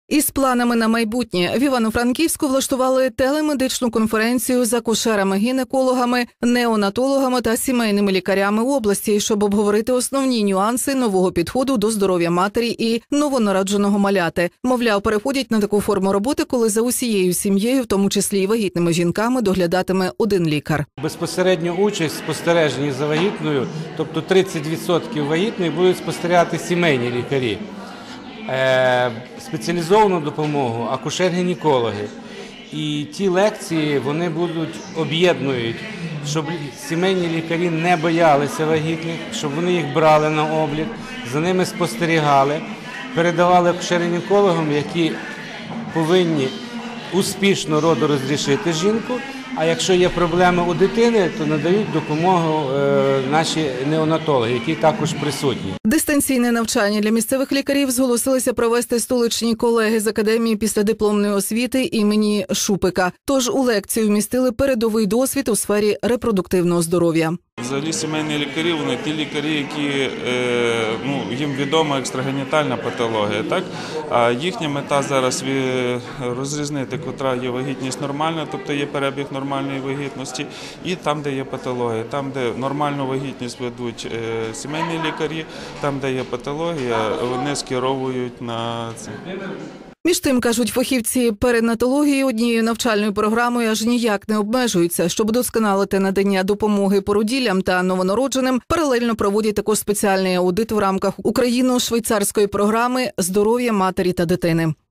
Із планами на майбутнє в Івано-Франківську влаштували телемедичну конференцію з акушерами-гінекологами, неонатологами та сімейними лікарями області, щоб обговорити основні нюанси нового підходу до здоров'я матері і новонародженого маляти. Мовляв, переходять на таку форму роботи, коли за усією сім'єю, в тому числі і вагітними жінками, доглядатиме один лікар. Безпосередню участь в спостереженні за вагітною, тобто 30% вагітної, будуть спостерігати сімейні лікарі. Спеціалізовану допомогу акушер-гінекологи. І ті лекції вони об'єднують, щоб сімейні лікарі не боялися вагітних, щоб вони їх брали на облік, за ними спостерігали, передавали акушер-гінекологам, які повинні успішно родорозрішити жінку, а якщо є проблеми у дитини, то надають допомогу наші неонатологи, які також присутні. Дистанційне навчання для місцевих лікарів зголосилися провести столичні колеги з Академії післядипломної освіти імені Шупика. Тож у лекцію вмістили передовий досвід у сфері репродуктивного здоров'я. Взагалі сімейні лікарі, вони ті лікарі, які їм відома екстрагенітальна патологія, так? А їхня мета зараз розрізнити, котра є вагітність нормальна, тобто є перебіг нормальної вагітності, і там, де є патологія, там, де нормальну вагітність ведуть сімейні лікарі, там, де є патологія, вони скеровують на це. Між тим, кажуть фахівці, перинатології однією навчальною програмою аж ніяк не обмежуються. Щоб удосконалити надання допомоги породіллям та новонародженим, паралельно проводять також спеціальний аудит в рамках україно-швейцарської програми «Здоров'я матері та дитини».